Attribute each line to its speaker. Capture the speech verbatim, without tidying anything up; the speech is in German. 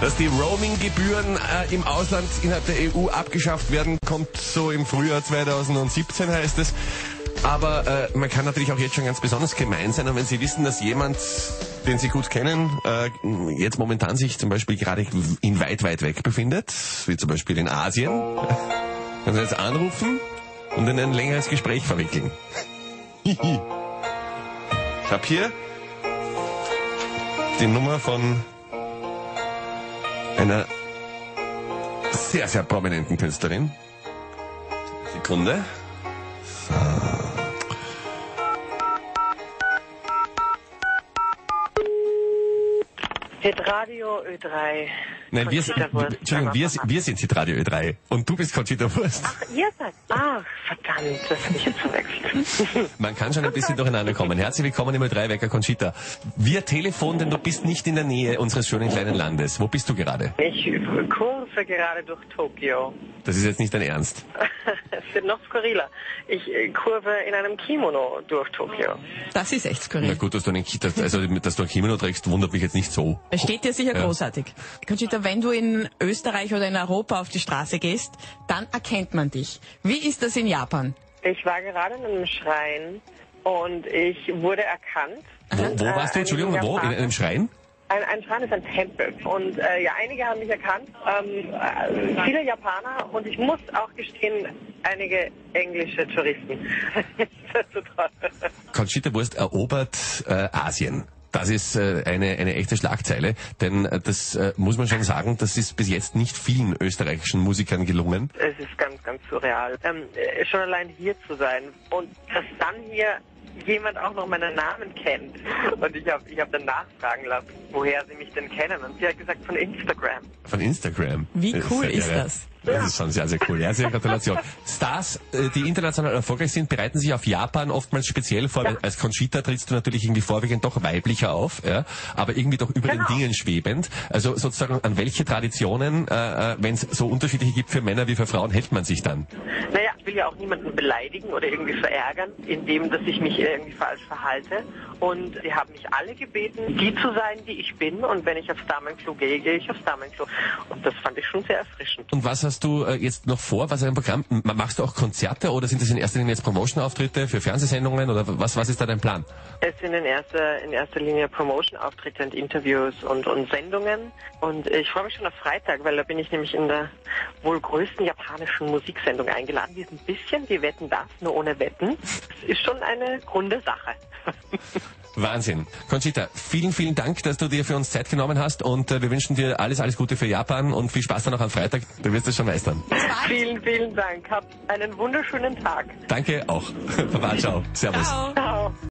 Speaker 1: Dass die Roaming-Gebühren äh, im Ausland innerhalb der E U abgeschafft werden, kommt so im Frühjahr zweitausendsiebzehn, heißt es. Aber äh, man kann natürlich auch jetzt schon ganz besonders gemein sein. Und wenn Sie wissen, dass jemand, den Sie gut kennen, äh, jetzt momentan sich zum Beispiel gerade in weit, weit weg befindet, wie zum Beispiel in Asien, können Sie jetzt anrufen und in ein längeres Gespräch verwickeln. Ich habe hier die Nummer von einer sehr, sehr prominenten Künstlerin. Sekunde. So.
Speaker 2: Hitradio Ö drei.
Speaker 1: Nein, wir, Entschuldigung, wir, wir sind Hitradio Ö drei und du bist Conchita Wurst.
Speaker 2: Ach, ihr seid... Ach, verdammt, das habe ich jetzt verwechselt.
Speaker 1: Man kann schon ein bisschen durcheinander kommen. Herzlich willkommen im Ö drei Wecker, Conchita. Wir telefonen, denn du bist nicht in der Nähe unseres schönen kleinen Landes. Wo bist du gerade?
Speaker 2: Ich kurve gerade durch Tokio.
Speaker 1: Das ist jetzt nicht dein Ernst.
Speaker 2: Es wird noch skurriler. Ich kurve in einem Kimono durch Tokio.
Speaker 3: Das ist echt skurril.
Speaker 1: Na gut, dass du, einen, also, dass du ein Kimono trägst, wundert mich jetzt nicht so.
Speaker 3: Es steht dir sicher
Speaker 1: ja.
Speaker 3: großartig. Conchita, wenn du in Österreich oder in Europa auf die Straße gehst, dann erkennt man dich. Wie ist das in Japan?
Speaker 2: Ich war gerade in einem Schrein und ich wurde erkannt.
Speaker 1: Wo, wo warst du, Entschuldigung, wo? In einem Schrein?
Speaker 2: Ein, ein Schrein ist ein Tempel und äh, ja, einige haben mich erkannt, ähm, äh, viele Japaner und ich muss auch gestehen, einige englische Touristen. Das ist so toll.
Speaker 1: Conchita Wurst erobert äh, Asien. Das ist äh, eine, eine echte Schlagzeile, denn äh, das äh, muss man schon sagen, das ist bis jetzt nicht vielen österreichischen Musikern gelungen.
Speaker 2: Es ist ganz, ganz surreal. Ähm, äh, schon allein hier zu sein und dass dann hier jemand auch noch meinen Namen kennt. Und ich habe ich hab dann nachfragen lassen, woher sie mich denn kennen. Und sie hat gesagt, von Instagram.
Speaker 1: Von Instagram?
Speaker 3: Wie cool ist
Speaker 1: ja,
Speaker 3: das?
Speaker 1: Das ist schon sehr, sehr cool. Herzliche Gratulation. Stars, die international erfolgreich sind, bereiten sich auf Japan oftmals speziell vor. Ja. Als Conchita trittst du natürlich irgendwie vorwiegend doch weiblicher auf, ja, aber irgendwie doch über
Speaker 2: genau.
Speaker 1: den Dingen schwebend. Also sozusagen, an welche Traditionen, äh, wenn es so unterschiedliche gibt für Männer wie für Frauen, hält man sich dann?
Speaker 2: Naja, ich will ja auch niemanden beleidigen oder irgendwie verärgern, indem dass ich mich irgendwie falsch verhalte. Und sie haben mich alle gebeten, die zu sein, die ich bin. Und wenn ich aufs Damenklo gehe, gehe ich aufs Damenklo. Und das fand ich schon sehr erfrischend.
Speaker 1: Und was hast du äh, jetzt noch vor? Was ist ein Programm? Machst du auch Konzerte oder sind das in erster Linie jetzt Promotion-Auftritte für Fernsehsendungen oder was, was ist da dein Plan?
Speaker 2: Es sind in erster, in erster Linie Promotion-Auftritte und Interviews und, und Sendungen. Und ich freue mich schon auf Freitag, weil da bin ich nämlich in der wohl größten japanischen Musiksendung eingeladen. Die ist ein bisschen wie Wetten, das, nur ohne Wetten. Es ist schon eine runde Sache.
Speaker 1: Wahnsinn. Conchita, vielen, vielen Dank, dass du dir für uns Zeit genommen hast und äh, wir wünschen dir alles, alles Gute für Japan und viel Spaß dann auch am Freitag. Du wirst es schon meistern.
Speaker 2: Vielen, vielen Dank. Habt einen wunderschönen Tag.
Speaker 1: Danke auch. Baba, ciao. Servus.
Speaker 3: Ciao.
Speaker 2: Ciao.